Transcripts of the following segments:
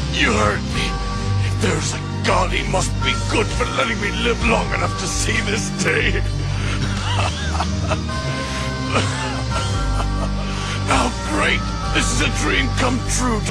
You heard me. If there's a God, he must be good for letting me live long enough to see this day. How great! This is a dream come true.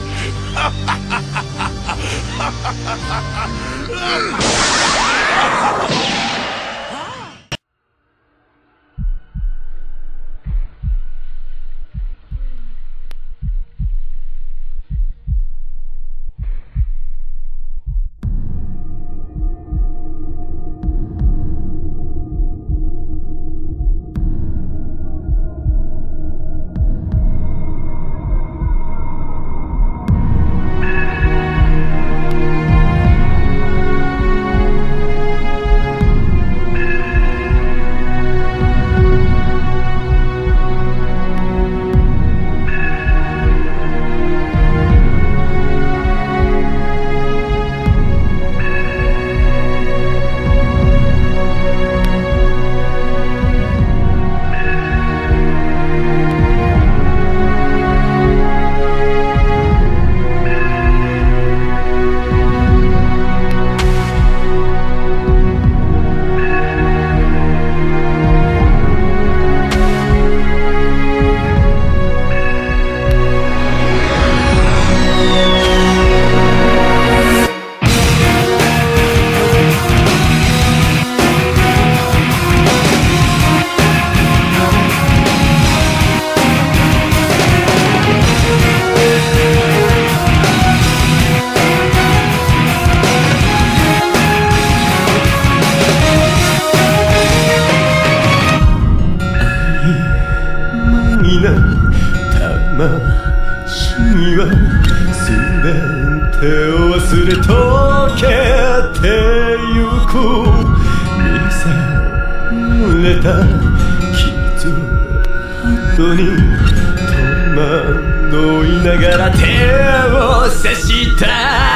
魂は全てを忘れ溶けてゆく見せれた傷跡に戸惑いながら手を差した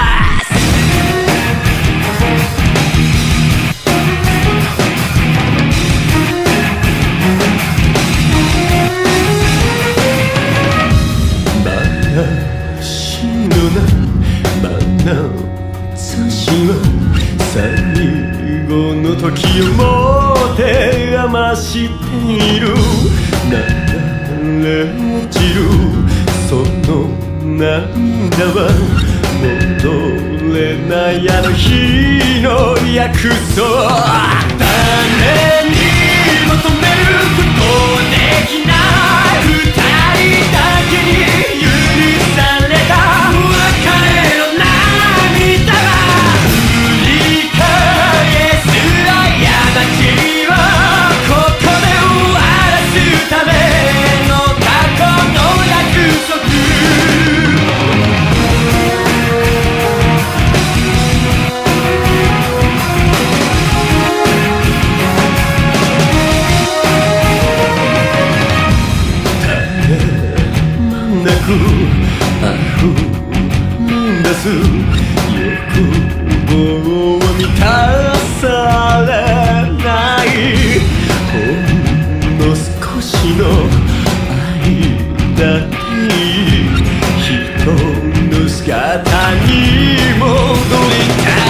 最後の時をもて余している流れ落ちるその涙は戻れないあの日の約束誰に求めることできない二人だけに許された別れの涙が溢れ出す欲望は満たされないほんの少しの愛だって人の姿に戻りたい